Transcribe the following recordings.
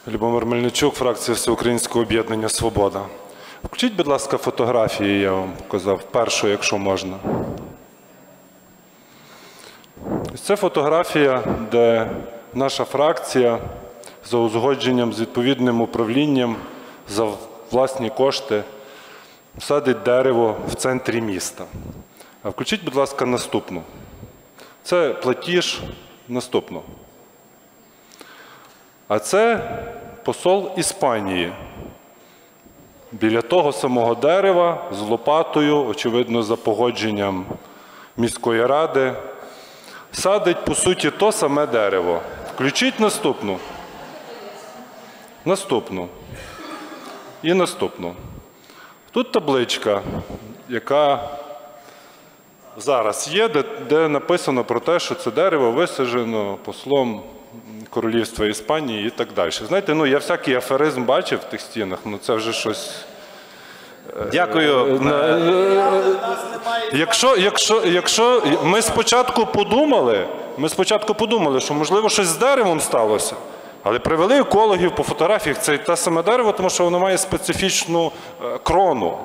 Любомир Мельничук, фракція Всеукраїнського об'єднання «Свобода». Включіть, будь ласка, фотографії, я вам показав, першу, якщо можна. Це фотографія, де наша фракція за узгодженням з відповідним управлінням за власні кошти садить дерево в центрі міста. А включіть, будь ласка, наступну. Це платіж наступну. А це посол Іспанії. Біля того самого дерева з лопатою, очевидно, за погодженням міської ради, садить, по суті, то саме дерево. Включіть наступну. Наступну. І наступну. Тут табличка, яка зараз є, де написано про те, що це дерево висаджено послом Королівства Іспанії і так далі. Знаєте, я всякий аферизм бачив в тих стінах, це вже щось... Дякую. Якщо ми спочатку подумали, що, можливо, щось з деревом сталося, але привели екологів по фотографіях, це те саме дерево, тому що воно має специфічну крону.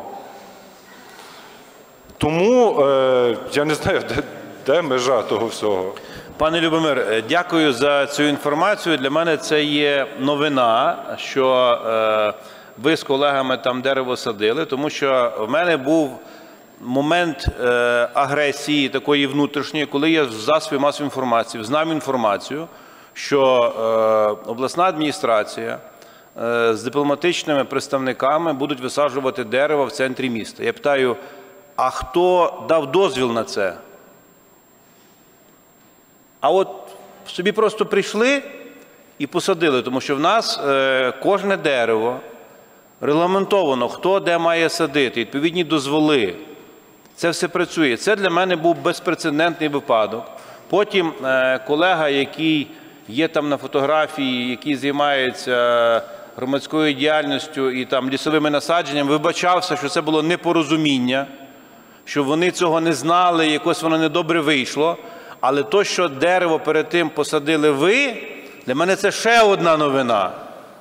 Тому я не знаю, де межа того всього. Пане Любомир, дякую за цю інформацію. Для мене це є новина, що ви з колегами там дерево садили, тому що в мене був момент агресії такої внутрішньої, коли я в засобі масової інформації знав інформацію, що обласна адміністрація з дипломатичними представниками будуть висаджувати дерево в центрі міста. Я питаю, а хто дав дозвіл на це? А от собі просто прийшли і посадили, тому що в нас кожне дерево регламентовано, хто де має садити, відповідні дозволи. Це все працює. Це для мене був безпрецедентний випадок. Потім колега, який є там на фотографії, який займається громадською діяльністю і там лісовими насадженнями, вибачався, що це було непорозуміння, що вони цього не знали, якось воно недобре вийшло. Але то, що дерево перед тим посадили ви, для мене це ще одна новина.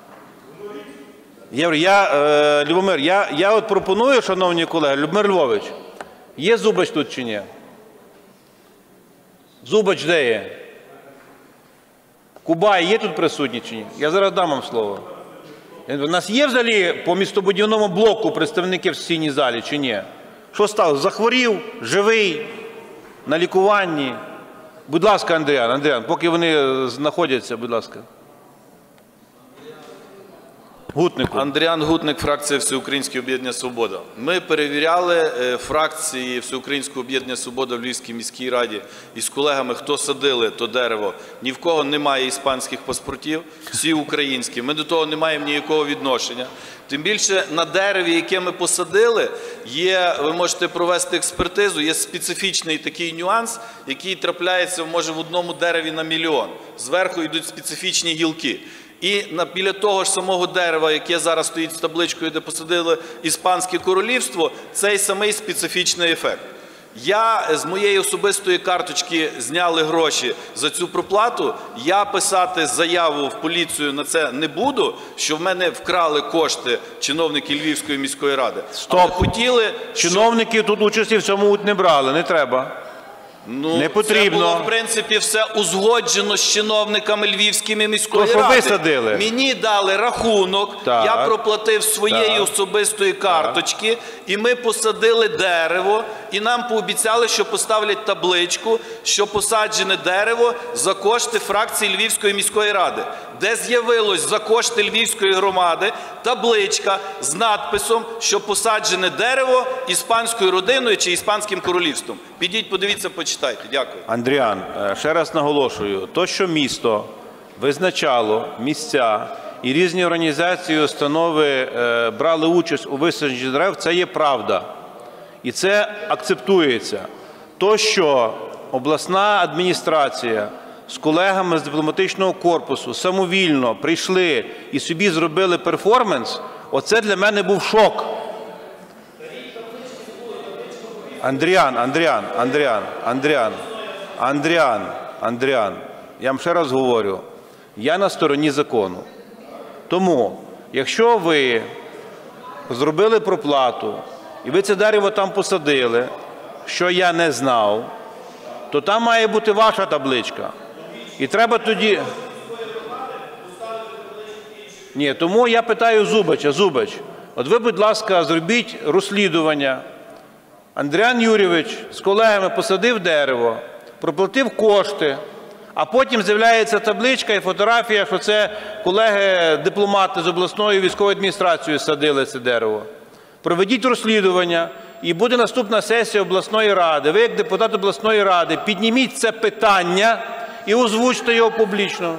Любомир, я от пропоную, шановні колеги, Любомир Львович, є Зубач тут чи ні? Зубач де є? Кубай є тут присутній чи ні? Я зараз дам вам слово. У нас є взагалі по містобудівному блоку представники в сесійній залі чи ні? Що сталося? Захворів? Живий? На лікуванні? Будь ласка, Андріан, поки вони знаходяться, будь ласка. Гутнику. Андріан Гутник, фракція Всеукраїнського об'єднання «Свобода». Ми перевіряли фракції Всеукраїнського об'єднання «Свобода» в Львівській міській раді із колегами, хто садили то дерево. Ні в кого немає іспанських паспортів, всі українські. Ми до того не маємо ніякого відношення. Тим більше на дереві, яке ми посадили, ви можете провести експертизу, є специфічний такий нюанс, який трапляється, може, в одному дереві на мільйон. Зверху йдуть специфічні гілки. І біля того ж самого дерева, яке зараз стоїть з табличкою, де посадили Іспанське королівство, цей самий специфічний ефект. З моєї особистої карточки зняли гроші за цю проплату. Я писати заяву в поліцію на це не буду, що в мене вкрали кошти чиновники Львівської міської ради. Стоп! Чиновники тут участі в цьому не брали, не треба. Не потрібно. Це було, в принципі, все узгоджено з чиновниками Львівської міської ради. То, що ви садили. Мені дали рахунок, я проплатив своєї особистої карточки, і ми посадили дерево, і нам пообіцяли, що поставлять табличку, що посаджене дерево за кошти фракції Львівської міської ради, де з'явилось за кошти Львівської громади табличка з надписом, що посаджене дерево іспанською родиною чи іспанським королівством. Підіть, подивіться, почитайте. Дякую. Андріан, ще раз наголошую, то, що місто визначало місця і різні організації, установи брали участь у висадженні дерев, це є правда. І це акцептується. То, що обласна адміністрація з колегами з дипломатичного корпусу самовільно прийшли і собі зробили перформанс, оце для мене був шок. Андріан, я вам ще раз говорю, я на стороні закону. Тому, якщо ви зробили проплату, і ви це дерево там посадили, що я не знав, то там має бути ваша табличка. І треба тоді... Ні, тому я питаю Зубача. Зубач, от ви, будь ласка, зробіть розслідування. Андріан Юрійович з колегами посадив дерево, проплатив кошти, а потім з'являється табличка і фотографія, що це колеги-дипломати з обласної військової адміністрації садили це дерево. Проведіть розслідування, і буде наступна сесія обласної ради. Ви, як депутат обласної ради, підніміть це питання і озвучте його публічно.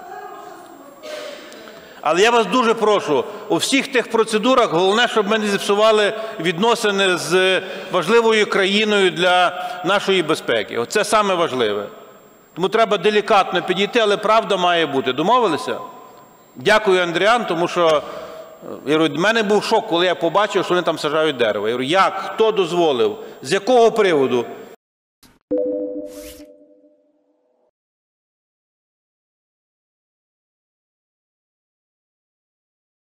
Але я вас дуже прошу, у всіх тих процедурах головне, щоб ми не зіпсували відносини з важливою країною для нашої безпеки. Оце саме важливе. Тому треба делікатно підійти, але правда має бути. Домовилися? Дякую, Андріан, тому що в мене був шок, коли я побачив, що вони там саджають дерево. Я говорю, як? Хто дозволив? З якого приводу?